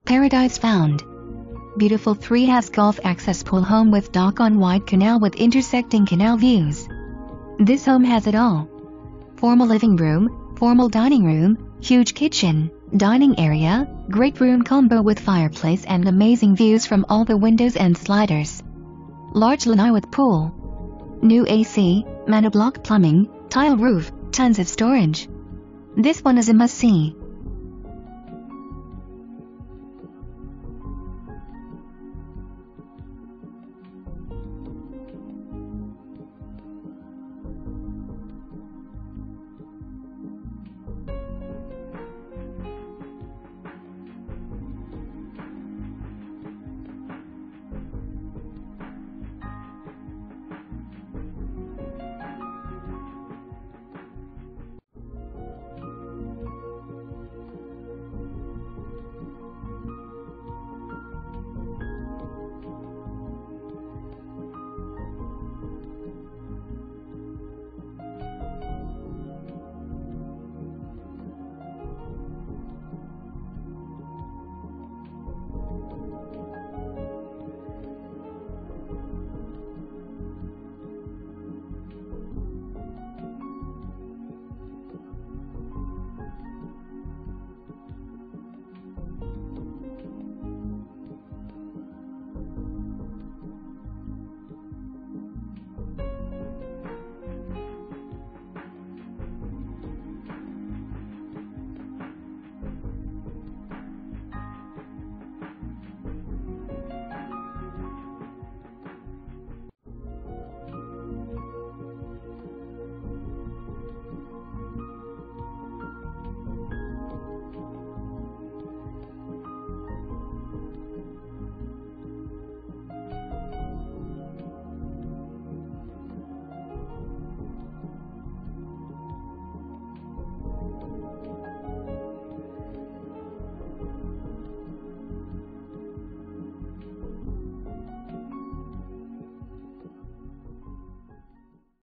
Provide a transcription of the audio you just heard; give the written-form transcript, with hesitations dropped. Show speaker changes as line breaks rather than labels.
Paradise found. Beautiful 3-house golf access pool home with dock on wide canal with intersecting canal views. This home has it all. Formal living room, formal dining room, huge kitchen, dining area, great room combo with fireplace and amazing views from all the windows and sliders. Large lanai with pool. New AC, Manablock plumbing, tile roof, tons of storage. This one is a must-see.